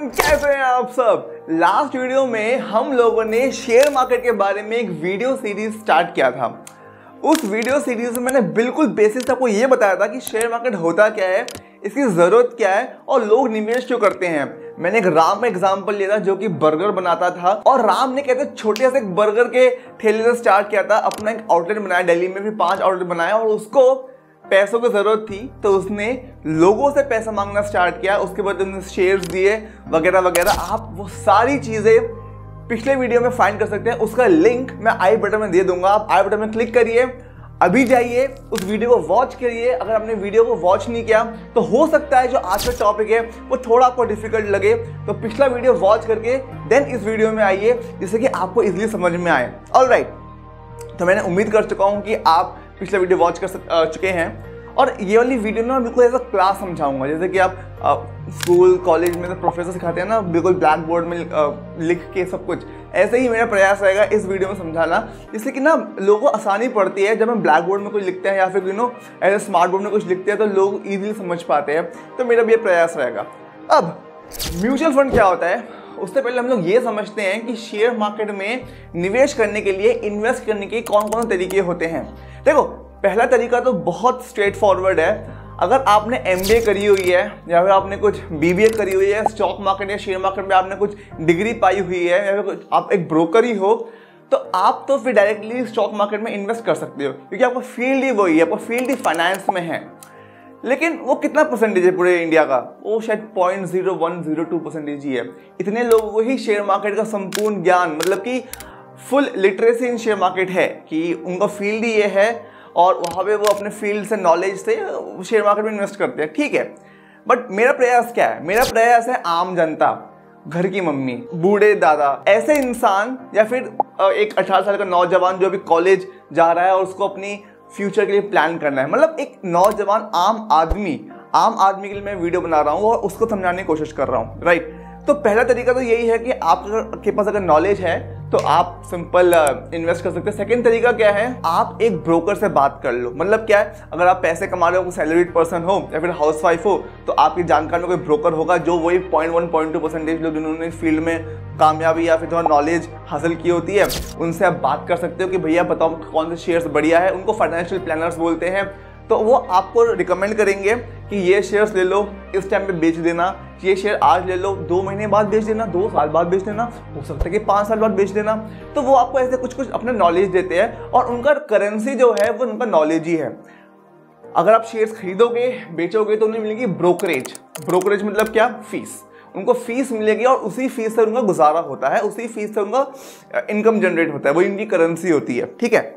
Everyone, कैसे हैं आप सब। लास्ट वीडियो में हम लोगों ने शेयर मार्केट के बारे में एक वीडियो सीरीज स्टार्ट किया था। उस वीडियो सीरीज में मैंने बिल्कुल बेसिक आपको ये बताया था कि शेयर मार्केट होता क्या है, इसकी ज़रूरत क्या है और लोग निवेश क्यों करते हैं। मैंने एक राम का एग्जाम्पल लिया था जो कि बर्गर बनाता था और राम ने कहते छोटे से एक बर्गर के ठेले से स्टार्ट किया था, अपना एक आउटलेट बनाया, दिल्ली में भी 5 आउटलेट बनाया और उसको पैसों की जरूरत थी तो उसने लोगों से पैसा मांगना स्टार्ट किया। उसके बाद उसने शेयर्स दिए वगैरह वगैरह। आप वो सारी चीजें पिछले वीडियो में फाइंड कर सकते हैं, उसका लिंक मैं आई बटन में दे दूंगा। आप आई बटन में क्लिक करिए, अभी जाइए उस वीडियो को वॉच करिए। अगर आपने वीडियो को वॉच नहीं किया तो हो सकता है जो आज का टॉपिक है वो थोड़ा आपको डिफिकल्ट लगे, तो पिछला वीडियो वॉच करके देन इस वीडियो में आइए जिससे कि आपको इजीली समझ में आए। ऑलराइट, तो मैंने उम्मीद कर चुका हूँ कि आप पिछला वीडियो वॉच कर चुके हैं और ये वाली वीडियो ना बिल्कुल ऐसा क्लास समझाऊंगा जैसे कि आप स्कूल कॉलेज में तो प्रोफेसर सिखाते हैं ना, बिल्कुल ब्लैक बोर्ड में लिख के सब कुछ। ऐसे ही मेरा प्रयास रहेगा इस वीडियो में समझाना, जिससे कि ना लोगों को आसानी पड़ती है। जब हम ब्लैक बोर्ड में कुछ लिखते हैं या फिर ऐसे स्मार्ट बोर्ड में कुछ लिखते हैं तो लोग ईजिली समझ पाते हैं, तो मेरा भी ये प्रयास रहेगा। अब म्यूचुअल फंड क्या होता है उससे पहले हम लोग ये समझते हैं कि शेयर मार्केट में निवेश करने के लिए, इन्वेस्ट करने के कौन कौन से तरीके होते हैं। देखो, पहला तरीका तो बहुत स्ट्रेट फॉरवर्ड है। अगर आपने एमबीए करी हुई है या फिर आपने कुछ बीबीए करी हुई है, स्टॉक मार्केट या शेयर मार्केट में आपने कुछ डिग्री पाई हुई है या फिर आप एक ब्रोकर ही हो, तो आप तो फिर डायरेक्टली स्टॉक मार्केट में इन्वेस्ट कर सकते हो क्योंकि आपका फील्ड ही वही है, आपका फील्ड ही फाइनेंस में है। लेकिन वो कितना परसेंटेज है पूरे इंडिया का? वो शायद 0.0102% ही है। इतने लोगों को ही शेयर मार्केट का संपूर्ण ज्ञान, मतलब कि full literacy in share market है कि उनका फील्ड ही ये है और वहाँ पे वो अपने फील्ड से, नॉलेज से शेयर मार्केट में इन्वेस्ट करते हैं। ठीक है, बट मेरा प्रयास क्या है? मेरा प्रयास है आम जनता, घर की मम्मी, बूढ़े दादा, ऐसे इंसान या फिर एक 18 साल का नौजवान जो अभी कॉलेज जा रहा है और उसको अपनी फ्यूचर के लिए प्लान करना है। मतलब एक नौजवान आम आदमी के लिए मैं वीडियो बना रहा हूँ और उसको समझाने की कोशिश कर रहा हूँ। राइट, तो पहला तरीका तो यही है कि आपके पास अगर नॉलेज है तो आप सिंपल इन्वेस्ट कर सकते हैं। सेकंड तरीका क्या है? आप एक ब्रोकर से बात कर लो। मतलब क्या है, अगर आप पैसे कमा रहे हो, सैलरीड पर्सन हो या फिर हाउसवाइफ हो, तो आपकी जानकार में कोई ब्रोकर होगा जो वही 0.1-0.2% लोग जिन्होंने फील्ड में कामयाबी या फिर थोड़ा नॉलेज हासिल की होती है, उनसे आप बात कर सकते हो कि भैया बताओ कौन से शेयर्स बढ़िया है। उनको फाइनेंशियल प्लानर्स बोलते हैं, तो वो आपको रिकमेंड करेंगे कि ये शेयर्स ले लो, इस टाइम पे बेच देना, ये शेयर आज ले लो, 2 महीने बाद बेच देना, 2 साल बाद बेच देना, हो सकता है कि 5 साल बाद बेच देना। तो वो आपको ऐसे कुछ अपना नॉलेज देते हैं और उनका करेंसी जो है वो उनका नॉलेज ही है। अगर आप शेयर्स खरीदोगे, बेचोगे तो उन्हें मिलेगी ब्रोकरेज। ब्रोकरेज मतलब क्या? फीस। उनको फीस मिलेगी और उसी फीस से उनका गुजारा होता है, उसी फीस से उनका इनकम जनरेट होता है, वो इनकी करेंसी होती है। ठीक है,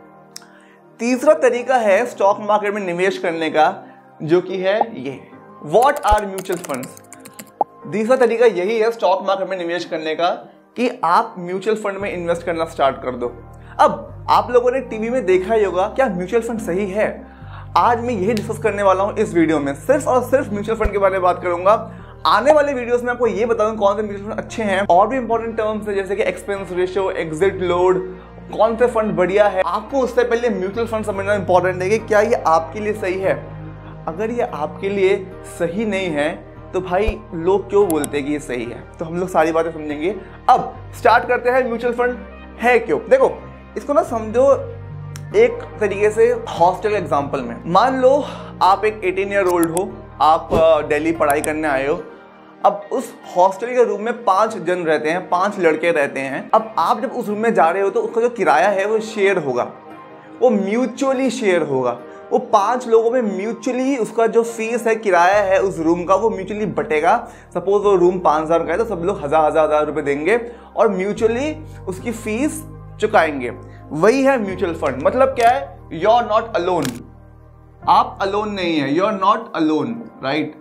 तीसरा तरीका है स्टॉक मार्केट में निवेश करने का, जो कि है ये, व्हाट आर म्यूचुअल फंड्स। तीसरा तरीका यही है स्टॉक मार्केट में निवेश करने का कि आप म्यूचुअल फंड में इन्वेस्ट करना स्टार्ट कर दो। अब आप लोगों ने टीवी में देखा ही होगा, क्या म्यूचुअल फंड सही है? आज मैं यही डिस्कस करने वाला हूं इस वीडियो में, सिर्फ और सिर्फ म्यूचुअल फंड के बारे में बात करूंगा। आने वाले वीडियोस में आपको ये बताऊंगा कौन से म्यूचुअल फंड अच्छे हैं, और भी इंपॉर्टेंट टर्म्स है जैसे कि एक्सपेंस रेशियो, एग्जिट लोड, कौन से फंड बढ़िया है। आपको उससे पहले म्यूचुअल फंड समझना इंपॉर्टेंट है कि क्या ये आपके लिए सही है। अगर ये आपके लिए सही नहीं है तो भाई लोग क्यों बोलते हैं कि ये सही है, तो हम लोग सारी बातें समझेंगे। अब स्टार्ट करते हैं, म्यूचुअल फंड है क्यों। देखो, इसको ना समझो एक तरीके से हॉस्टल एग्जाम्पल में। मान लो आप एक 18 ईयर ओल्ड हो, आप दिल्ली पढ़ाई करने आए हो। अब उस हॉस्टल के रूम में 5 जन रहते हैं, 5 लड़के रहते हैं। अब आप जब उस रूम में जा रहे हो तो उसका जो किराया है वो शेयर होगा, वो म्यूचुअली शेयर होगा। वो 5 लोगों में म्यूचुअली उसका जो फीस है, किराया है उस रूम का, वो म्यूचुअली बटेगा। सपोज वो रूम 5,000 का है तो सब लोग 1,000 रुपए देंगे और म्यूचुअली उसकी फीस चुकाएंगे। वही है म्यूचुअल फंड। मतलब क्या है? यू आर नॉट अलोन, आप अलोन नहीं है, you are not alone, right.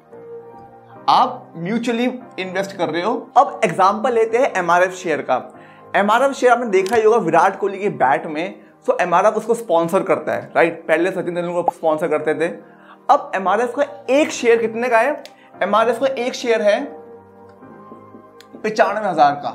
आप म्यूचुअली इन्वेस्ट कर रहे हो। अब एग्जांपल लेते हैं एमआरएफ शेयर का। एमआरएफ शेयर आपने देखा ही होगा विराट कोहली के बैट में, तो एमआरएफ उसको स्पॉन्सर करता है, राइट। पहले सचिन तेंदुलकर को स्पॉन्सर करते थे। अब एमआरएफ का एक शेयर कितने का है? एमआरएफ का एक शेयर है 95,000 का।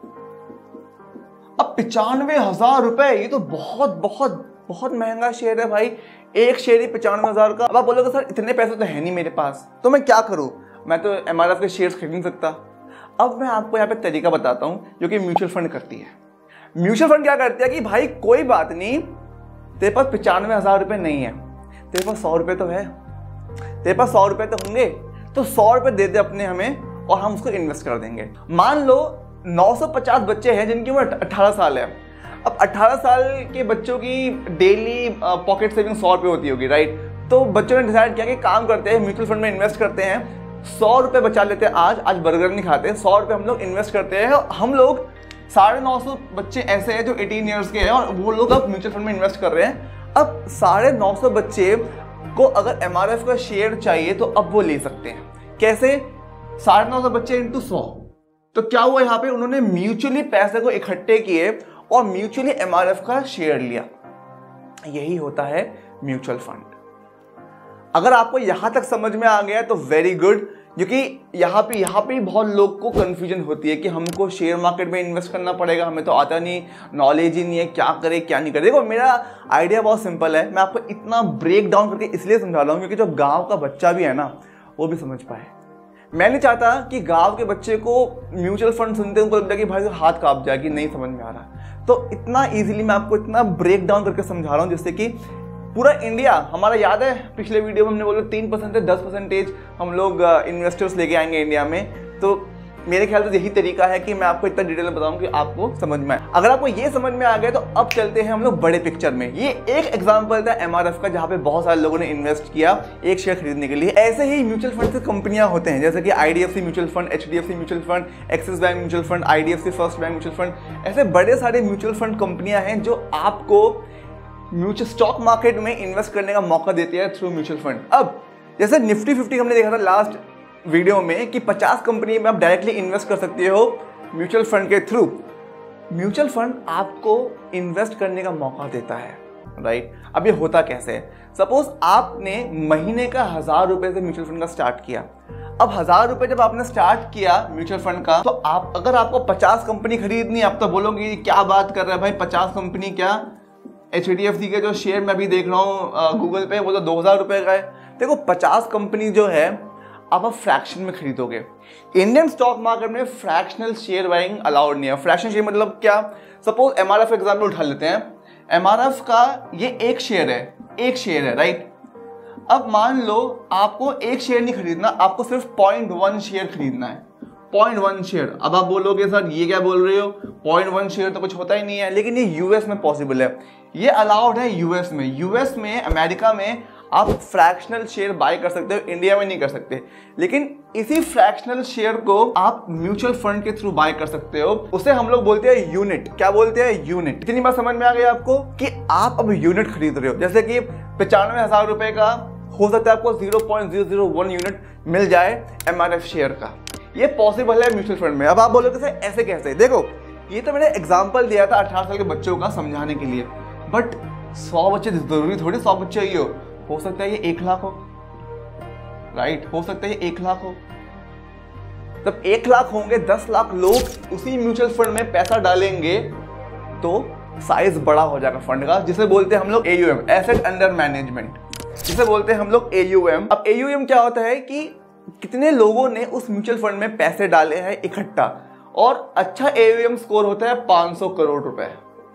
अब 95,000 रुपए, ये तो बहुत बहुत बहुत महंगा शेयर है भाई। एक शेयर ही 95,000 का। अब आप बोलोगे सर इतने पैसे तो है नहीं मेरे पास, तो मैं क्या करूं? मैं तो MRF के शेयर्स खरीद नहीं सकता। अब मैं आपको यहाँ पे तरीका बताता हूँ जो कि म्यूचुअल फंड करती है। म्यूचुअल फंड क्या करती है कि भाई कोई बात नहीं, तेरे पास 95,000 रुपये नहीं है, तेरे पास 100 रुपये तो है, तेरे पास 100 रुपये तो होंगे, तो 100 रुपये दे दे अपने हमें और हम उसको इन्वेस्ट कर देंगे। मान लो 950 बच्चे हैं जिनकी उम्र 18 साल है। अब 18 साल के बच्चों की डेली पॉकेट सेविंग 100 रुपये होती होगी, राइट। तो बच्चों ने डिसाइड किया कि काम करते हैं, म्यूचुअल फंड में इन्वेस्ट करते हैं, 100 रुपये बचा लेते हैं, आज बर्गर नहीं खाते, 100 रुपये हम लोग इन्वेस्ट करते हैं। हम लोग 950 बच्चे ऐसे हैं जो 18 ईयर्स के हैं और वो लोग अब म्यूचुअल फंड में इन्वेस्ट कर रहे हैं। अब 950 बच्चे को अगर MRF का शेयर चाहिए तो अब वो ले सकते हैं। कैसे? 950 बच्चे इंटू 100। तो क्या हुआ यहाँ पे, उन्होंने म्यूचुअली पैसे को इकट्ठे किए और म्यूचुअली MRF का शेयर लिया। यही होता है म्यूचुअल फंड। अगर आपको यहां तक समझ में आ गया तो वेरी गुड, क्योंकि यहाँ पे बहुत लोग को कंफ्यूजन होती है कि हमको शेयर मार्केट में इन्वेस्ट करना पड़ेगा, हमें तो आता नहीं, नॉलेज ही नहीं है, क्या करे क्या नहीं करे। देखो मेरा आइडिया बहुत सिंपल है, मैं आपको इतना ब्रेक डाउन करके इसलिए समझा रहा हूँ क्योंकि जो गांव का बच्चा भी है ना वो भी समझ पाए। मैं नहीं चाहता कि गांव के बच्चे को म्यूचुअल फंड सुनते उनको लगता है कि भाई हाथ कांप जाए कि नहीं समझ में आ रहा। तो इतना ईजिली मैं आपको इतना ब्रेक डाउन करके समझा रहा हूँ जिससे कि पूरा इंडिया, हमारा याद है पिछले वीडियो में हमने बोला 3% से 10% हम लोग इन्वेस्टर्स लेके आएंगे इंडिया में। तो मेरे ख्याल से यही तरीका है कि मैं आपको इतना डिटेल में बताऊं कि आपको समझ में आए। अगर आपको ये समझ में आ गया तो अब चलते हैं हम लोग बड़े पिक्चर में। ये एक एग्जांपल था MRF का जहां पे बहुत सारे लोगों ने इन्वेस्ट किया एक शेयर खरीदने के लिए। ऐसे ही म्यूचुअल फंड से कंपनियां होते हैं जैसे कि IDFC mutual fund, HDFC mutual fund, Axis bank mutual fund, IDFC first bank mutual fund. ऐसे बड़े सारे म्यूचुअल फंड कंपनियां हैं जो आपको म्यूचुअल स्टॉक मार्केट में इन्वेस्ट करने का मौका देती है थ्रू म्यूचुअल फंड। अब जैसे निफ्टी 50 हमने देखा था लास्ट वीडियो में कि 50 कंपनी में आप डायरेक्टली इन्वेस्ट कर सकते हो म्यूचुअल फंड के थ्रू। म्यूचुअल फंड आपको इन्वेस्ट करने का मौका देता है, राइट। अब ये होता कैसे है? सपोज आपने महीने का 1000 रुपए से म्यूचुअल फंड का स्टार्ट किया। अब 1000 रुपए जब आपने स्टार्ट किया म्यूचुअल फंड का, तो आप अगर आपको 50 कंपनी खरीदनी, आप तो बोलोगे क्या बात कर रहा है भाई, 50 कंपनी क्या, HDFC के जो शेयर मैं अभी देख रहा हूँ गूगल पे वो तो 2000 रुपए का है। देखो 50 कंपनी जो है आप फ्रैक्शन में खरीदोगे। इंडियन स्टॉक मार्केट में फ्रैक्शनल शेयर बाइंग अलाउड नहीं है। फ्रैक्शनल शेयर मतलब क्या? सपोज MRF एग्जाम्पल उठा लेते हैं। MRF का ये एक शेयर है, राइट। अब मान लो आपको एक शेयर नहीं खरीदना, आपको सिर्फ 0.1 शेयर खरीदना है। 0.1 शेयर। अब आप बोलोगे सर ये क्या बोल रहे हो, 0.1 शेयर तो कुछ होता ही नहीं है, लेकिन ये US में पॉसिबल है, ये अलाउड है US में, अमेरिका में आप फ्रैक्शनल शेयर बाय कर सकते हो, इंडिया में नहीं कर सकते। लेकिन इसी फ्रैक्शनल शेयर को आप म्यूचुअल फंड के थ्रू बाय कर सकते हो। उसे हम लोग बोलते हैं यूनिट। क्या बोलते हैं? यूनिट। इतनी बात समझ में आ गई आपको कि आप अब यूनिट खरीद रहे हो। जैसे कि 95,000 रुपए का हो सकता है आपको 0.001 यूनिट मिल जाए MRF शेयर का। ये पॉसिबल है म्यूचुअल फंड में। अब आप बोलोगे सर ऐसे कैसे? देखो ये तो मैंने एग्जांपल दिया था 18 साल के बच्चों का समझाने के लिए, बट 100 बच्चे जरूरी थोड़ी 100 बच्चे ही हो सकता है ये 1 लाख हो, राइट। हो सकता है ये 1 लाख हो। तब 1 लाख होंगे, 10 लाख लोग उसी म्यूचुअल फंड में पैसा डालेंगे तो साइज बड़ा हो जाएगा फंड का, जिसे बोलते हैं हम लोग AUM, एसेट अंडर मैनेजमेंट, जिसे बोलते हैं हम लोग AUM। अब AUM क्या होता है कि कितने लोगों ने उस म्यूचुअल फंड में पैसे डाले हैं इकट्ठा, और अच्छा AUM स्कोर होता है 500 करोड़ रुपए।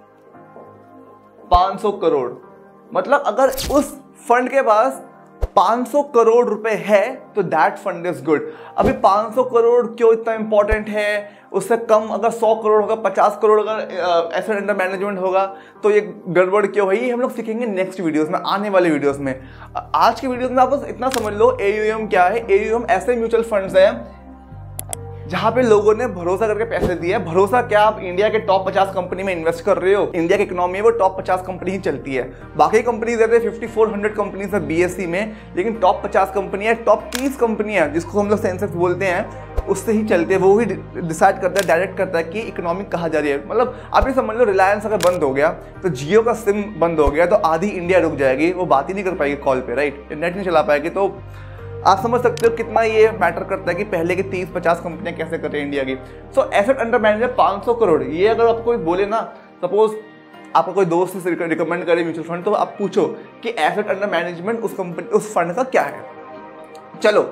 500 करोड़ मतलब अगर उस फंड के पास 500 करोड़ रुपए है तो दैट फंड इज गुड। अभी 500 करोड़ क्यों इतना इंपॉर्टेंट है? उससे कम अगर 100 करोड़ होगा, 50 करोड़ अगर एसेट अंडर मैनेजमेंट होगा तो ये गड़बड़ क्यों है? ये हम लोग सीखेंगे नेक्स्ट वीडियोस में, आने वाले वीडियोस में। आज की वीडियोस में आप बस इतना समझ लो AUM क्या है। AUM ऐसे म्यूचुअल फंड्स हैं जहां पे लोगों ने भरोसा करके पैसे दिए। भरोसा क्या? आप इंडिया के टॉप 50 कंपनी में इन्वेस्ट कर रहे हो। इंडिया की इकोनॉमी में वो टॉप 50 कंपनी ही चलती है। बाकी कंपनीज रहते हैं 5400 कंपनीज है BSE में, लेकिन टॉप 50 कंपनियां, टॉप 30 कंपनियां जिसको हम लोग सेंसेक्स बोलते हैं, उससे ही चलते हैं। वो ही डिसाइड करता है, डायरेक्ट करता है कि इकोनॉमी कहाँ जा रही है। मतलब आप ये समझ लो रिलायंस अगर बंद हो गया तो जियो का सिम बंद हो गया तो आधी इंडिया रुक जाएगी, वो बात ही नहीं कर पाएगी कॉल पे, राइट। नेट नहीं चला पाएगी। तो आप समझ सकते हो कितना ये मैटर करता है कि पहले की 30-50 कंपनियां कैसे कर रही है इंडिया की। So asset under management 500 crore. ये अगर आपको कोई बोले ना, सपोज आपका कोई दोस्त से रिकमेंड करे म्यूचुअल फंड, तो आप पूछो कि एसेट अंडर मैनेजमेंट उस कंपनी उस फंड का क्या है। चलो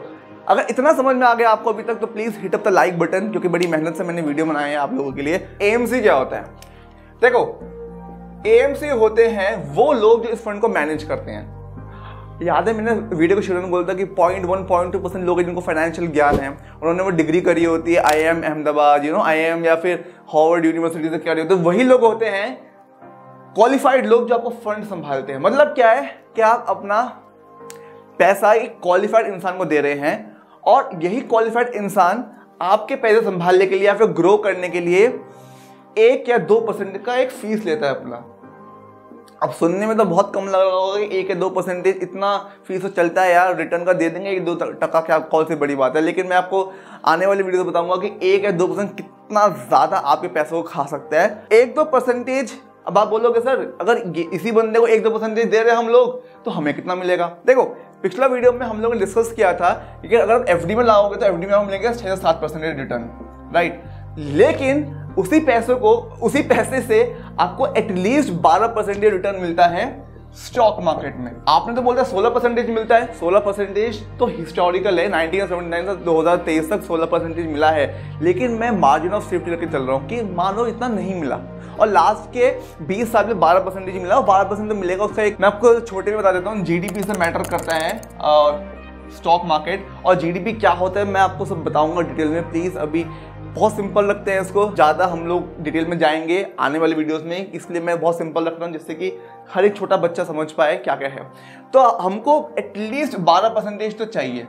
अगर इतना समझ में आ गया आपको अभी तक तो please hit up the like button, क्योंकि बड़ी मेहनत से मैंने वीडियो बनाए हैं आप लोगों के लिए। एएमसी क्या होता है? देखो, एएमसी होते हैं वो लोग जो इस फंड को मैनेज करते हैं। याद है मैंने वीडियो को शुरू में बोला था कि 0.1-0.2% लोग जिनको फाइनेंशियल ज्ञान है, उन्होंने वो डिग्री करी होती है IIM अहमदाबाद, IIM या फिर हार्वर्ड यूनिवर्सिटी से करी होती है, वही लोग होते हैं क्वालिफाइड लोग जो आपको फंड संभालते हैं। मतलब क्या है कि आप अपना पैसा एक क्वालिफाइड इंसान को दे रहे हैं और यही क्वालिफाइड इंसान आपके पैसे संभालने के लिए या फिर ग्रो करने के लिए 1 या 2% का एक फीस लेता है अपना। अब सुनने में तो बहुत कम लग रहा होगा कि 1 या 2% इतना फीस तो चलता है यार, रिटर्न का दे देंगे 1-2% क्या कौन सी बड़ी बात है। लेकिन मैं आपको आने वाली वीडियो में बताऊंगा कि 1 या 2% कितना ज़्यादा आपके पैसों को खा सकता है। 1-2%। अब आप बोलोगे सर अगर इसी बंदे को 1-2% दे रहे हैं हम लोग तो हमें कितना मिलेगा? देखो, पिछला वीडियो में हम लोगों ने डिस्कस किया था कि अगर आप FD में लाओगे तो FD में हम मिलेंगे 6 से 7% रिटर्न, राइट। लेकिन उसी पैसे से आपको एटलीस्ट 12% रिटर्न मिलता है स्टॉक मार्केट में। आपने तो बोलता है 16% मिलता है। 16% तो हिस्टोरिकल है, 1979 से 2023 तक 16% मिला है। लेकिन मैं मार्जिन ऑफ सेफ्टी लेके चल रहा हूँ कि मान लो इतना नहीं मिला और लास्ट के 20 साल में 12% मिला और 12% तो मिलेगा। उसका एक मैं आपको छोटे में बता देता हूँ, GDP से मैटर करता है स्टॉक मार्केट। और GDP क्या होता है मैं आपको सब बताऊंगा डिटेल में। प्लीज अभी बहुत सिंपल रखते हैं इसको, ज़्यादा हम लोग डिटेल में जाएंगे आने वाले वीडियोस में, इसलिए मैं बहुत सिंपल रख रहा हूँ जिससे कि हर एक छोटा बच्चा समझ पाए क्या क्या है। तो हमको एटलीस्ट 12% तो चाहिए,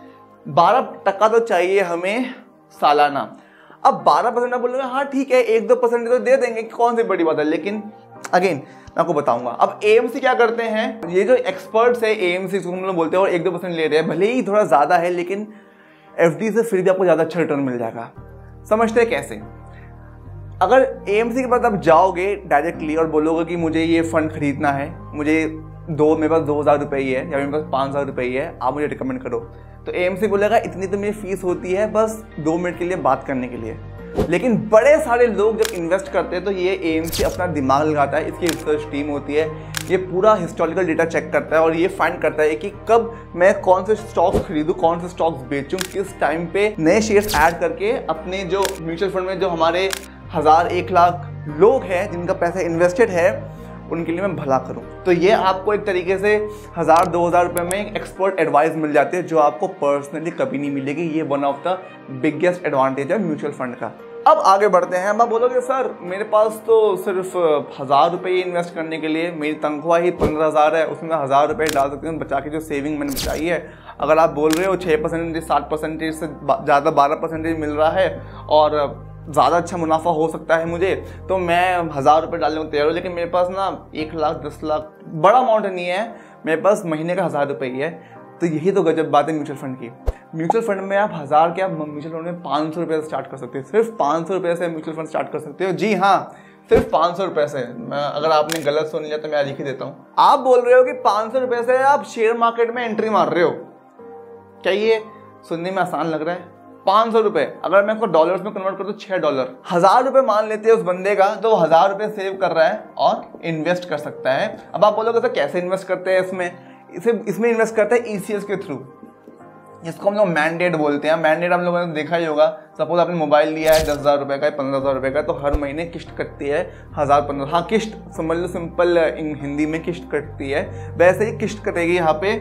12% तो चाहिए हमें सालाना। अब 12% आप बोलोगे हाँ ठीक है 1-2% तो दे देंगे, कौन सी बड़ी बात है। लेकिन अगेन मैं आपको बताऊंगा। अब AMC क्या करते हैं, ये जो एक्सपर्ट्स है AMC हम लोग बोलते हैं और 1-2% ले रहे हैं, भले ही थोड़ा ज़्यादा है लेकिन FD से फिर भी आपको ज़्यादा अच्छा रिटर्न मिल जाएगा। समझते हैं कैसे? अगर AMC के पास आप जाओगे डायरेक्टली और बोलोगे कि मुझे ये फंड खरीदना है, मेरे पास 2,000 रुपये ही है या मेरे पास 5,000 रुपये ही है, आप मुझे रिकमेंड करो, तो AMC बोलेगा इतनी तो मेरी फीस होती है बस 2 मिनट के लिए बात करने के लिए। लेकिन बड़े सारे लोग जब इन्वेस्ट करते हैं तो ये AMC अपना दिमाग लगाता है, इसकी रिसर्च टीम होती है, ये पूरा हिस्टोरिकल डेटा चेक करता है और ये फाइंड करता है कि कब मैं कौन से स्टॉक्स खरीदूं, कौन से स्टॉक्स बेचूं, किस टाइम पे नए शेयर्स ऐड करके अपने जो म्यूचुअल फंड में जो हमारे 1,000-1 लाख लोग हैं जिनका पैसा इन्वेस्टेड है उनके लिए मैं भला करूं। तो ये आपको एक तरीके से 1,000-2,000 रुपये में एक एक्सपर्ट एडवाइस मिल जाती है जो आपको पर्सनली कभी नहीं मिलेगी। ये one of the biggest advantage है म्यूचुअल फंड का। अब आगे बढ़ते हैं। मैं बोलोगे सर मेरे पास तो सिर्फ 1,000 रुपये इन्वेस्ट करने के लिए, मेरी तनख्वाह ही 15,000 है, उसमें 1,000 रुपये डाल सकती हूँ बचा के, जो सेविंग मैंने बचाई है। अगर आप बोल रहे हो 6%, 7% से ज़्यादा 12% मिल रहा है और ज़्यादा अच्छा मुनाफा हो सकता है मुझे, तो मैं 1,000 रुपये डालने को तैयार हूँ। लेकिन मेरे पास ना 1 लाख 10 लाख बड़ा अमाउंट नहीं है, मेरे पास महीने का 1,000 रुपये ही है। तो यही तो गजब बात है म्यूचुअल फंड की। म्यूचुअल फंड में आप 1,000 क्या, म्यूचुअल फंड में 500 रुपये से स्टार्ट कर सकते हो। सिर्फ 500 रुपये से म्यूचुअल फंड स्टार्ट कर सकते हो। जी हाँ, सिर्फ 500 रुपये से। अगर आपने गलत सुन लिया तो मैं लिख ही देता हूँ। आप बोल रहे हो कि 500 रुपये से आप शेयर मार्केट में एंट्री मार रहे हो, क्या ये सुनने में आसान लग रहा है? 500 रुपये अगर मैं इसको डॉलर्स में कन्वर्ट कर दूँ $6, 1,000 रुपये मान लेते हैं उस बंदे का, तो 1,000 रुपये सेव कर रहा है और इन्वेस्ट कर सकता है। अब आप बोलोगे सर कैसे इन्वेस्ट करते हैं इसमें इन्वेस्ट करते हैं ECS के थ्रू, जिसको हम लोग मैंडेट बोलते हैं। मैंडेट हम लोगों ने देखा ही होगा। सपोज आपने मोबाइल लिया है 10,000 रुपये का, 15,000 रुपये का, तो हर महीने किस्त कटती है 1,000-15,000। हाँ, किस्त समझ लो, सिंपल हिंदी में किस्त कटती है। वैसे ही किस्त कटेगी यहाँ पे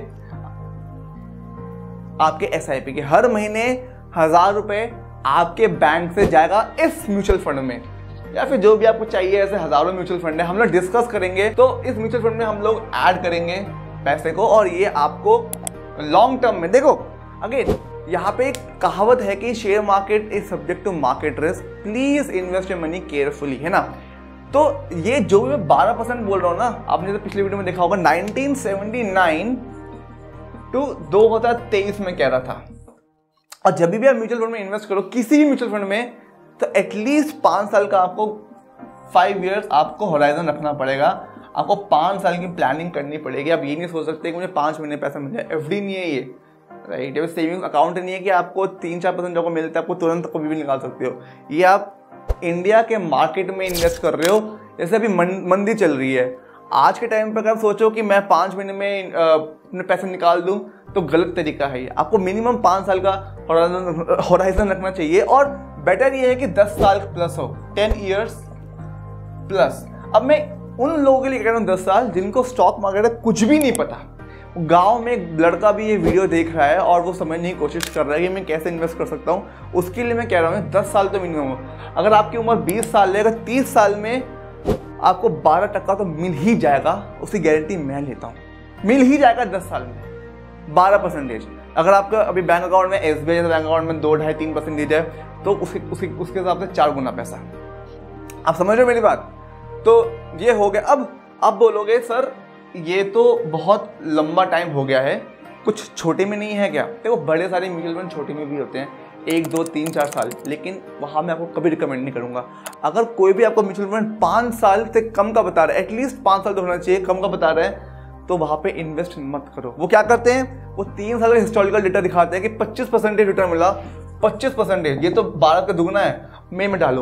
आपके SIP के। हर महीने 1,000 रुपये आपके बैंक से जाएगा इस म्यूचुअल फंड में, या फिर जो भी आपको चाहिए। ऐसे हजारों म्यूचुअल फंड है, हम लोग डिस्कस करेंगे। तो इस म्यूचुअल फंड में हम लोग ऐड करेंगे पैसे को और ये आपको लॉन्ग टर्म में, देखो अगेन यहाँ पे एक कहावत है कि share market is subject to market risk, please invest your money carefully, है ना। तो ये जो भी मैं 12% बोल रहा हूँ ना, आपने तो पिछले वीडियो में देखा होगा 1979 to 2023 में कह रहा था। और जब भी आप म्यूचुअल फंड में इन्वेस्ट करो, किसी भी म्यूचुअल फंड में, तो एटलीस्ट 5 साल का आपको 5 ईयर्स आपको होराइजन रखना पड़ेगा। आपको 5 साल की प्लानिंग करनी पड़ेगी। आप ये नहीं सोच सकते कि मुझे 5 महीने पैसा मिल जाए। FD नहीं है ये, राइट। ये सेविंग्स अकाउंट नहीं है कि आपको 3-4% जो मिलता है आपको तुरंत कभी भी निकाल सकते हो। ये आप इंडिया के मार्केट में इन्वेस्ट कर रहे हो। जैसे अभी मंदी चल रही है, आज के टाइम पर अगर आप सोचो कि मैं 5 महीने में अपने पैसे निकाल दूं, तो गलत तरीका है ये। आपको मिनिमम 5 साल का होराइजन रखना चाहिए और बेटर ये है कि 10 साल प्लस हो, 10 ईयर्स प्लस। अब मैं उन लोगों के लिए कह रहा हूँ 10 साल जिनको स्टॉक मार्केट में कुछ भी नहीं पता। गांव में एक लड़का भी ये वीडियो देख रहा है और वो समझने की कोशिश कर रहा है कि मैं कैसे इन्वेस्ट कर सकता हूँ, उसके लिए मैं कह रहा हूँ 10 साल तो मिनिमम हो। अगर आपकी उम्र 20 साल है, अगर 30 साल में आपको 12% तो मिल ही जाएगा, उसकी गारंटी मैं लेता हूँ, मिल ही जाएगा 10 साल में 12%। अगर आपका अभी बैंक अकाउंट में SBI बैंक अकाउंट में 2, 2.5, 3% है तो उसके हिसाब से 4 गुना पैसा। आप समझ रहे हो मेरी बात? तो ये हो गया। अब बोलोगे सर ये तो बहुत लंबा टाइम हो गया है, कुछ छोटे में नहीं है क्या? देखो बड़े सारे म्यूचुअल फंड छोटे में भी होते हैं, 1, 2, 3, 4 साल, लेकिन वहाँ मैं आपको कभी रिकमेंड नहीं करूँगा। अगर कोई भी आपको म्यूचुअल फंड 5 साल से कम का बता रहा है, एटलीस्ट 5 साल तो होना चाहिए, कम का बता रहा है, तो वहाँ पे इन्वेस्ट मत करो। वो क्या करते हैं, वो 3 साल का हिस्टोरिकल डेटा दिखाते हैं कि 25% रिटर्न मिला। 25%, ये तो भारत का दुगना है। में डालो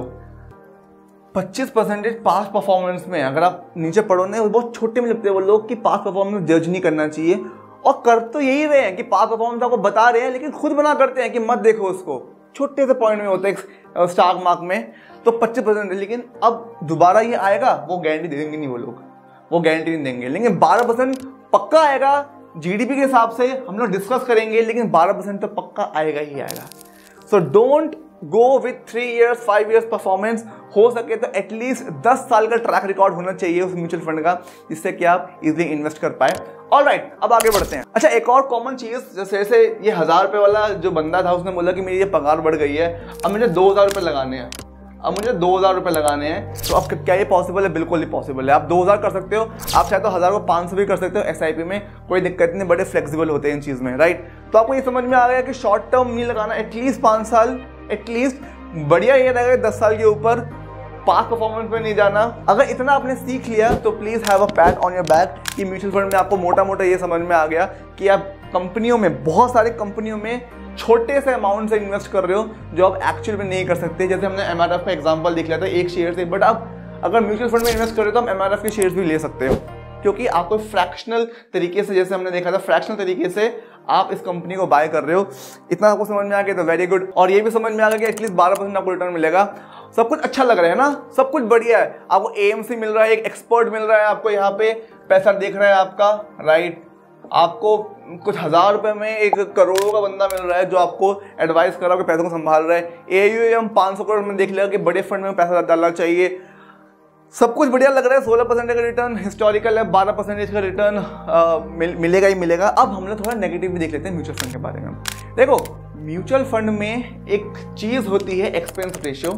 25% पास्ट परफॉर्मेंस में। अगर आप नीचे पढ़ो ना, बहुत छोटे में लिखते हैं वो लोग कि पास्ट परफॉर्मेंस जज नहीं करना चाहिए, और कर तो यही रहे हैं कि पास्ट परफॉर्मेंस आपको बता रहे हैं, लेकिन खुद बना करते हैं कि मत देखो उसको। छोटे से पॉइंट में होता है स्टॉक मार्क में तो 25%, लेकिन अब दोबारा ये आएगा वो गारंटी दे देंगे नहीं वो लोग, वो गारंटी नहीं देंगे। लेकिन 12% पक्का आएगा। जीडीपी के हिसाब से हम लोग डिस्कस करेंगे, लेकिन 12% तो पक्का आएगा ही आएगा। So don't go with 3 years 5 years performance. हो सके तो एटलीस्ट 10 साल का ट्रैक रिकॉर्ड होना चाहिए उस म्यूचुअल फंड का, जिससे कि आप इजीली इन्वेस्ट कर पाए। ऑलराइट, अब आगे बढ़ते हैं। अच्छा, एक और कॉमन चीज, जैसे ये 1000 रुपये वाला जो बंदा था, उसने बोला कि मेरी ये पगार बढ़ गई है, अब मुझे 2000 रुपये लगाने हैं, अब मुझे 2000 रुपये लगाने हैं। तो अब क्या ये पॉसिबल है? बिल्कुल ही पॉसिबल है। आप 2000 कर सकते हो, आप चाहे तो 1000 को 500 भी कर सकते हो। SIP में कोई दिक्कत नहीं, बड़े फ्लेक्सिबल होते हैं इन चीज़ में, राइट? तो आपको ये समझ में आ गया कि शॉर्ट टर्म नहीं लगाना, एटलीस्ट 5 साल, एटलीस्ट बढ़िया ये रहेगा 10 साल के ऊपर पास परफॉर्मेंस में नहीं जाना। अगर इतना आपने सीख लिया तो please have a pat on your back कि म्यूचुअल फंड में आपको मोटा मोटा ये समझ में आ गया कि आप कंपनियों में, बहुत सारी कंपनियों में छोटे से अमाउंट से इन्वेस्ट कर रहे हो जो आप एक्चुअल में नहीं कर सकते। जैसे हमने MRF का एग्जांपल देख लिया था, एक शेयर से, बट आप अगर म्यूचुअल फंड में इन्वेस्ट कर रहे हो तो आप MRF के शेयर्स भी ले सकते हो, क्योंकि आपको फ्रैक्शनल तरीके से, जैसे हमने देखा था, फ्रैक्शनल तरीके से आप इस कंपनी को बाय कर रहे हो। इतना आपको समझ में आ गया तो वेरी गुड। और ये भी समझ में आ गया कि एटलीस्ट 12% आपको रिटर्न मिलेगा। सब कुछ अच्छा लग रहा है ना, सब कुछ बढ़िया है। आपको AMC मिल रहा है, एक एक्सपर्ट मिल रहा है, आपको यहाँ पे पैसा देख रहा है आपका, राइट? आपको कुछ 1000 रुपये में 1 करोड़ों का बंदा मिल रहा है जो आपको एडवाइस कर रहा है, पैसों को संभाल रहा है। AUM 500 करोड़ में देख लिया कि बड़े फंड में पैसा डालना चाहिए। सब कुछ बढ़िया लग रहा है। 16% का रिटर्न हिस्टोरिकल है, 12% का रिटर्न मिलेगा ही मिलेगा। अब हम लोग थोड़ा नेगेटिव भी देख लेते हैं म्यूचुअल फंड के बारे में। देखो, म्यूचुअल फंड में एक चीज होती है एक्सपेंस रेशियो।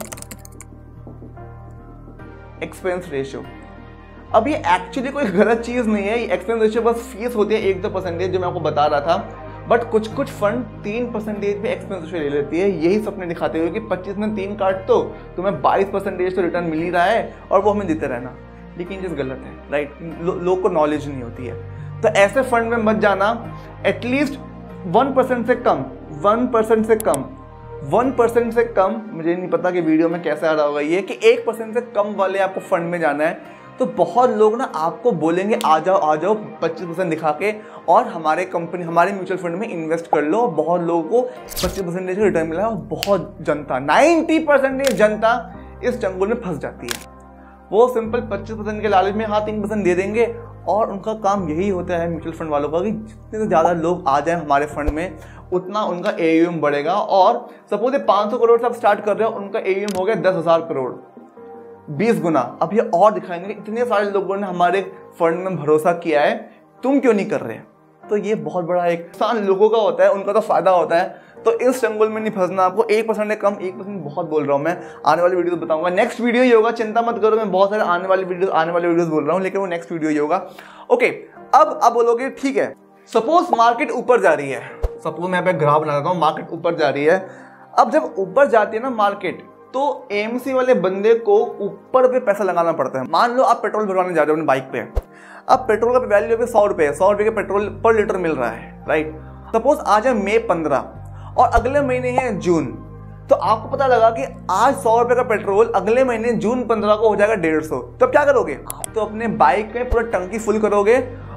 एक्सपेंस रेशियो, अब ये एक्चुअली कोई गलत चीज नहीं है। एक्सपेंस रेशियो बस फीस होती है 1-2% जो मैं आपको बता रहा था, बट कुछ कुछ फंड 3% भी एक्सपेंस रेशियो ले लेती है। यही सपने दिखाते हुए कि 25 में 3 काट तो तुम्हें 22% तो रिटर्न मिल ही रहा है और वो हमें देते रहना, लेकिन चीज़ गलत है, राइट? लोग को नॉलेज नहीं होती है। तो ऐसे फंड में मत जाना। एटलीस्ट 1% से कम, 1% से कम, 1% से कम, मुझे नहीं पता कि वीडियो में कैसे आ रहा होगा ये, कि 1% से कम वाले आपको फंड में जाना है। तो बहुत लोग ना आपको बोलेंगे आ जाओ 25% दिखा के और हमारे म्यूचुअल फंड में इन्वेस्ट कर लो। बहुत लोगों को 25% का रिटर्न मिला और बहुत जनता, 90% जनता इस चंगुल में फंस जाती है। वो सिंपल 25% के लालच में 3% दे देंगे और उनका काम यही होता है म्यूचुअल फंड वालों का कि जितने से ज़्यादा लोग आ जाएं हमारे फंड में उतना उनका AUM बढ़ेगा। और सपोज 500 करोड़ से आप स्टार्ट कर रहे हो, उनका AUM हो गया 10,000 करोड़, 20 गुना। अब ये और दिखाएंगे इतने सारे लोगों ने हमारे फंड में भरोसा किया है, तुम क्यों नहीं कर रहे? तो ये बहुत बड़ा एक नुकसान लोगों का होता है, उनका तो फायदा होता है। तो इस चंगुल में नहीं फंसना आपको। 1% है कम, 1% बहुत बोल रहा हूँ मैं, आने वाली वीडियो बताऊंगा। नेक्स्ट वीडियो ही होगा, चिंता मत करो, मैं बहुत सारे आने वाले वीडियोस बोल रहा हूँ, लेकिन वो नेक्स्ट वीडियो ही होगा। ओके, अब आप बोलोगे ठीक है, सपोज मार्केट ऊपर जा रही है, सपोज मैं यहाँ पे ग्राफ बना रहा हूँ, मार्केट ऊपर जा रही है। अब जब ऊपर जाती है ना मार्केट, तो AMC वाले बंदे को ऊपर पे पैसा लगाना पड़ता है। मान लो आप पेट्रोल भरवाने जा रहे हो अपनी बाइक पे, अब पेट्रोल का वैल्यू पे 100 रुपये, 100 रुपये के पेट्रोल पर लीटर मिल रहा है, राइट? सपोज आज है May 15 और अगले महीने है जून, तो आपको पता लगा कि आज 100 रुपये का पेट्रोल अगले महीने जून 15 को हो जाएगा 150। तब क्या करोगे? आप तो अपने बाइक में पूरा टंकी फुल करोगे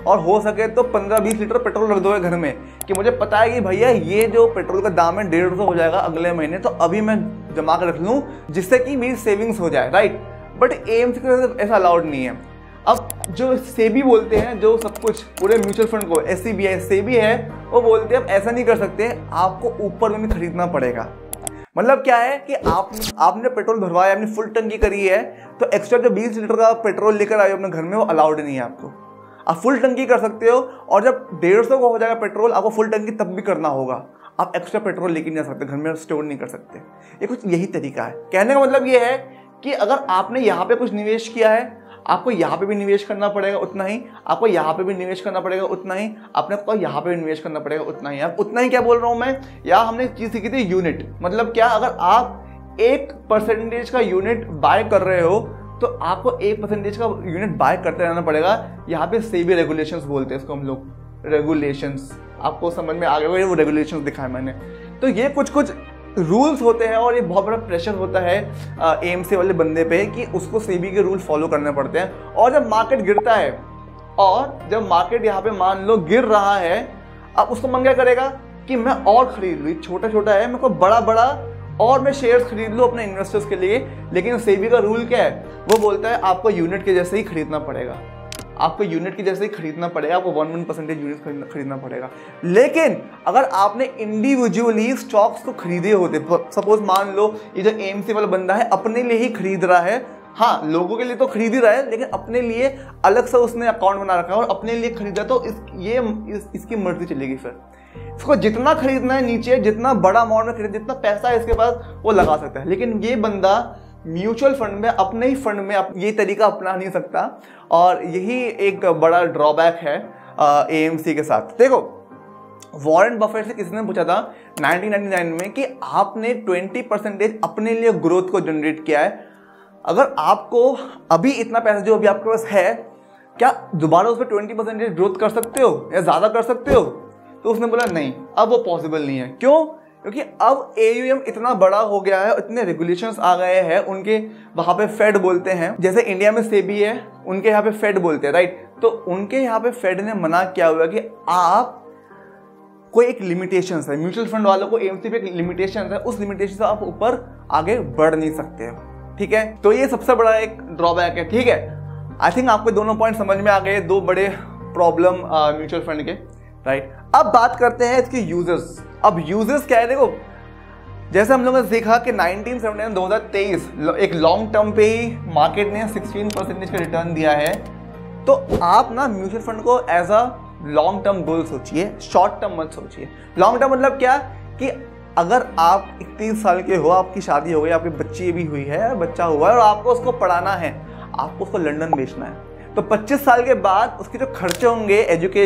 और हो सके तो 15-20 लीटर पेट्रोल रख दो घर में, कि मुझे पता है कि भैया ये जो पेट्रोल का दाम है 150 हो जाएगा अगले महीने, तो अभी मैं जमा कर रख लूँ जिससे कि मेरी सेविंग्स हो जाए, राइट। बट एएमसी के साथ ऐसा अलाउड नहीं है। अब जो सेबी बोलते हैं, जो सब कुछ पूरे म्यूचुअल फंड को, SEBI सेबी है, वो बोलते हैं आप ऐसा नहीं कर सकते, आपको ऊपर में भी खरीदना पड़ेगा। मतलब क्या है कि आपने पेट्रोल भरवाया, आपने फुल टंकी करी है, तो एक्स्ट्रा जो 20 लीटर का पेट्रोल लेकर आए अपने घर में, वो अलाउड नहीं है आपको। आप फुल टंकी कर सकते हो, और जब 150 का हो जाएगा पेट्रोल, आपको फुल टंकी तब भी करना होगा। आप एक्स्ट्रा पेट्रोल लेके नहीं जा सकते, घर में स्टोर नहीं कर सकते। ये कुछ यही तरीका है। कहने का मतलब ये है कि अगर आपने यहाँ पे कुछ निवेश किया है, आपको यहाँ पे भी निवेश करना पड़ेगा उतना ही, आपको यहाँ पे भी निवेश करना पड़ेगा उतना ही, आपको यहाँ पे भी निवेश करना पड़ेगा उतना ही। अब उतना ही क्या बोल रहा हूँ मैं, यहाँ हमने एक चीज़ सीखी थी, यूनिट। मतलब क्या, अगर आप 1% का यूनिट बाय कर रहे हो, तो आपको 1% का यूनिट बाय करते रहना पड़ेगा। यहाँ पे सेबी रेगुलेशंस बोलते हैं इसको हम लोग, रेगुलेशंस। आपको समझ में आ गया, वो रेगुलेशंस दिखाए मैंने। तो ये कुछ रूल्स होते हैं, और ये बहुत बड़ा प्रेशर होता है एएमसी वाले बंदे पे कि उसको सेबी के रूल फॉलो करने पड़ते हैं। और जब मार्केट गिरता है, और जब मार्केट यहाँ पे मान लो गिर रहा है, अब उसको मन क्या करेगा कि मैं और खरीद लूँ, छोटा है, मेरे को बड़ा और मैं शेयर्स खरीद लूँ अपने इन्वेस्टर्स के लिए। लेकिन सेबी का रूल क्या है, वो बोलता है आपको यूनिट के जैसे ही खरीदना पड़ेगा, आपको यूनिट की जैसे ही खरीदना पड़ेगा, आपको 1% यूनिट खरीदना पड़ेगा। लेकिन अगर आपने इंडिविजुअली स्टॉक्स को खरीदे होते, सपोज मान लो ये जो एएमसी वाला बंदा है अपने लिए ही खरीद रहा है, हाँ लोगों के लिए तो खरीद ही रहा है, लेकिन अपने लिए अलग से उसने अकाउंट बना रखा है और अपने लिए खरीदा, तो इसकी मर्जी चलेगी। फिर इसको जितना खरीदना है नीचे, जितना बड़ा अमाउंट में खरीद, जितना पैसा है इसके पास, वो लगा सकता है। लेकिन ये बंदा म्यूचुअल फंड में, अपने ही फंड में ये तरीका अपना नहीं सकता, और यही एक बड़ा ड्रॉबैक है एएमसी के साथ। देखो, वॉरेन बफेट से किसी ने पूछा था 1999 में कि आपने 20% अपने लिए ग्रोथ को जनरेट किया है, अगर आपको अभी इतना पैसा जो अभी आपके पास है, क्या दोबारा उस पर 20% ग्रोथ कर सकते हो या ज़्यादा कर सकते हो? तो उसने बोला नहीं, अब वो पॉसिबल नहीं है। क्यों? क्योंकि अब AUM इतना बड़ा हो गया है, इतने रेगुलेशंस आ गए हैं, उनके वहाँ पे फेड बोलते हैं, जैसे इंडिया में सेबी है, उनके यहाँ पे फेड बोलते हैं, राइट। तो उनके यहाँ पे फेड ने मना किया हुआ कि आप कोई एक लिमिटेशंस है, म्यूचुअल फंड वालों को एएमसी पे एक लिमिटेशन है, उस लिमिटेशन से आप ऊपर आगे बढ़ नहीं सकते, ठीक है। तो ये सबसे बड़ा एक ड्रॉबैक है, ठीक है। आई थिंक आपको दोनों पॉइंट समझ में आ गए, दो बड़े प्रॉब्लम म्यूचुअल फंड के, राइट। अब बात करते हैं इसके यूजर्स। अब यूजर्स क्या है, देखो जैसे हम लोगों ने देखा कि 1979 2023 एक लॉन्ग टर्म पे ही मार्केट ने 16% का रिटर्न दिया है। तो आप ना म्यूचुअल फंड को as a long term goal सोचिए, शॉर्ट टर्म मत सोचिए। लॉन्ग टर्म मतलब क्या कि अगर आप 31 साल के हो, आपकी शादी हो गई, आपकी बच्ची भी हुई है, बच्चा हुआ है, और आपको उसको पढ़ाना है, आपको उसको लंदन भेजना है, तो 25 साल के बाद उसके जो खर्चे होंगे,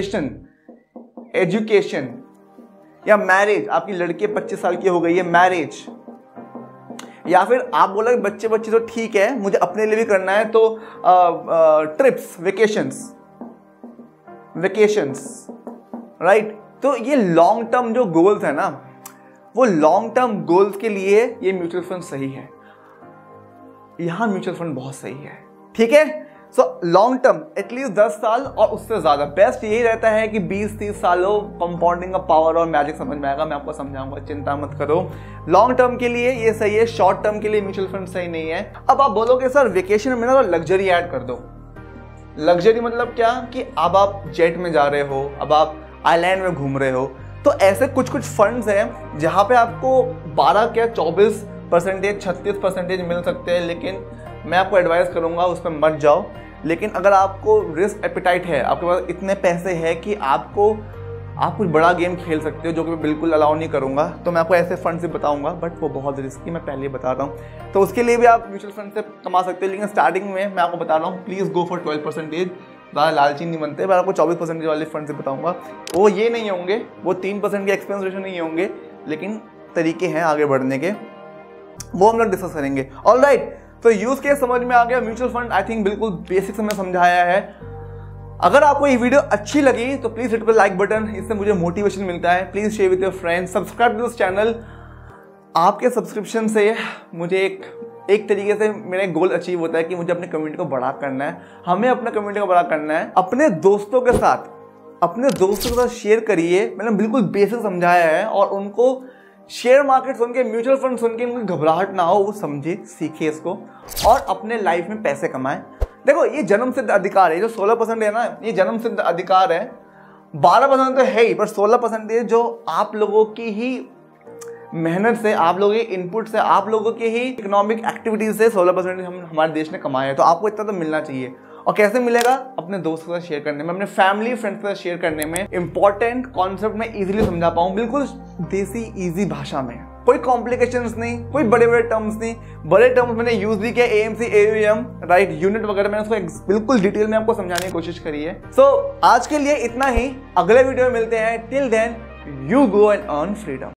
एजुकेशन या मैरिज, आपकी लड़की 25 साल की हो गई है, मैरिज, या फिर आप बोला बच्चे तो ठीक है, मुझे अपने लिए भी करना है, तो ट्रिप्स, वेकेशंस, राइट। तो ये लॉन्ग टर्म जो गोल्स है ना, वो लॉन्ग टर्म गोल्स के लिए ये म्यूचुअल फंड सही है, यहां म्यूचुअल फंड बहुत सही है, ठीक है। सो लॉन्ग टर्म एटलीस्ट 10 साल और उससे ज्यादा, बेस्ट यही रहता है कि 20-30 सालों कंपाउंडिंग का पावर और मैजिक समझ में आएगा, मैं आपको समझाऊंगा, चिंता मत करो। लॉन्ग टर्म के लिए ये सही है, शॉर्ट टर्म के लिए म्यूचुअल फंड सही नहीं है। अब आप बोलोगे सर वेकेशन में ना लग्जरी ऐड कर दो। लग्जरी मतलब क्या कि अब आप जेट में जा रहे हो, अब आप आइलैंड में घूम रहे हो, तो ऐसे कुछ फंड्स हैं जहां पे आपको 12 क्या 24%, 36% मिल सकते हैं, लेकिन मैं आपको एडवाइस करूंगा उस पर मत जाओ। लेकिन अगर आपको रिस्क एपिटाइट है, आपके पास इतने पैसे हैं कि आप कुछ बड़ा गेम खेल सकते हो, जो कि मैं बिल्कुल अलाउ नहीं करूंगा, तो मैं आपको ऐसे फंड से बताऊंगा, बट वो बहुत रिस्की, मैं पहले ही बता रहा हूँ। तो उसके लिए भी आप म्यूचुअल फंड से कमा सकते हैं, लेकिन स्टार्टिंग में मैं आपको बता रहा हूँ, प्लीज़ गो फॉर 12%। ज़्यादा लालची नहीं बनते, मैं आपको 24% वाले फंड से बताऊंगा। वो ये नहीं होंगे, वो 3% के एक्सपेंस रेशो नहीं होंगे, लेकिन तरीके हैं आगे बढ़ने के, वो हम लोग डिस्कस करेंगे। ऑलराइट, तो यूज केस समझ में आ गया। म्यूचुअल फंड आई थिंक बिल्कुल बेसिक से मैं समझाया है। अगर आपको ये वीडियो अच्छी लगी तो please hit the like button, इससे मुझे मोटिवेशन मिलता है। Please share with your friends, subscribe to this channel. आपके सब्सक्रिप्शन से मुझे एक एक तरीके से मेरा गोल अचीव होता है कि मुझे अपने कम्युनिटी को बड़ा करना है, हमें अपने कम्युनिटी को बड़ा करना है। अपने दोस्तों के साथ शेयर करिए। मैंने बिल्कुल बेसिक समझाया है, और उनको शेयर मार्केट सुन के, म्यूचुअल फंड सुन के उनको घबराहट ना हो, वो समझे, सीखे इसको और अपने लाइफ में पैसे कमाएं। देखो ये जन्मसिद्ध अधिकार है, जो 16% है ना, ये जन्मसिद्ध अधिकार है। 12% तो है ही, पर 16% है जो आप लोगों की ही मेहनत से, आप लोगों के इनपुट से, आप लोगों के ही इकोनॉमिक एक्टिविटीज से 16% हमारे देश ने कमाया है। तो आपको इतना तो मिलना चाहिए। और कैसे मिलेगा? अपने दोस्तों के साथ शेयर करने में, अपने फैमिली फ्रेंड्स के साथ शेयर करने में। इंपॉर्टेंट कॉन्सेप्ट में इजीली समझा पाऊँ, बिल्कुल देसी इजी भाषा में, कोई कॉम्प्लिकेशंस नहीं, कोई बड़े बड़े टर्म्स नहीं। बड़े टर्म्स मैंने यूज भी किया, AMC, AUM, राइट, यूनिट वगैरह, मैंने उसको बिल्कुल डिटेल में आपको समझाने की कोशिश करी है। सो आज के लिए इतना ही, अगले वीडियो में मिलते हैं। Till then, you go and earn freedom.